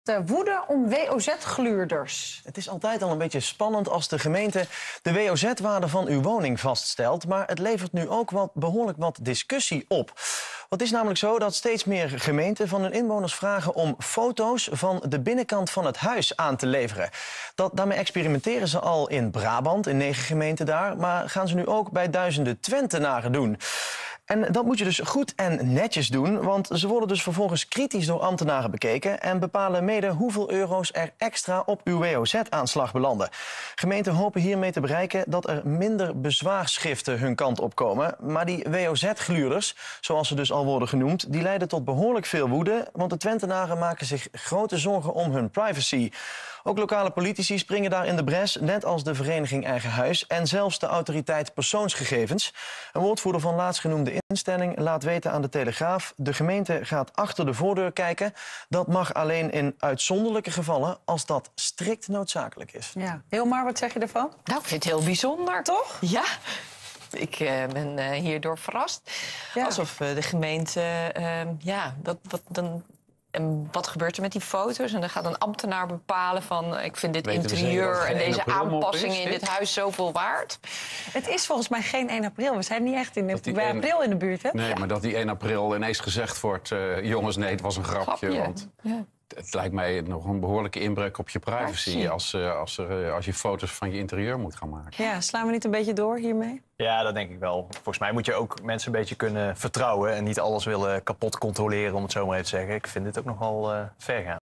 De woede om WOZ-gluurders. Het is altijd al een beetje spannend als de gemeente de WOZ-waarde van uw woning vaststelt. Maar het levert nu ook behoorlijk wat discussie op. Het is namelijk zo dat steeds meer gemeenten van hun inwoners vragen om foto's van de binnenkant van het huis aan te leveren. Daarmee experimenteren ze al in Brabant, in 9 gemeenten daar. Maar gaan ze nu ook bij duizenden Twentenaren doen. En dat moet je dus goed en netjes doen, want ze worden dus vervolgens kritisch door ambtenaren bekeken en bepalen mede hoeveel euro's er extra op uw WOZ-aanslag belanden. Gemeenten hopen hiermee te bereiken dat er minder bezwaarschriften hun kant op komen. Maar die WOZ-gluurders, zoals ze dus al worden genoemd, die leiden tot behoorlijk veel woede, want de Twentenaren maken zich grote zorgen om hun privacy. Ook lokale politici springen daar in de bres, net als de vereniging Eigen Huis en zelfs de autoriteit persoonsgegevens. Een woordvoerder van laatstgenoemde instelling laat weten aan de Telegraaf: de gemeente gaat achter de voordeur kijken. Dat mag alleen in uitzonderlijke gevallen als dat strikt noodzakelijk is. Ja. Hilmar, wat zeg je ervan? Nou, ik vind het heel bijzonder. Toch? Ja. Ik ben hierdoor verrast. Ja. Alsof de gemeente, en wat gebeurt er met die foto's? En dan gaat een ambtenaar bepalen van ik vind dit interieur en deze aanpassingen in dit huis zoveel waard. Het is volgens mij geen 1 april. We zijn niet echt bij april in de buurt, hè? Nee, maar dat die 1 april ineens gezegd wordt, jongens, nee, het was een grapje. Want het lijkt mij nog een behoorlijke inbreuk op je privacy als je foto's van je interieur moet gaan maken. Ja, slaan we niet een beetje door hiermee? Ja, dat denk ik wel. Volgens mij moet je ook mensen een beetje kunnen vertrouwen en niet alles willen kapot controleren, om het zo maar even te zeggen. Ik vind dit ook nogal ver gaan.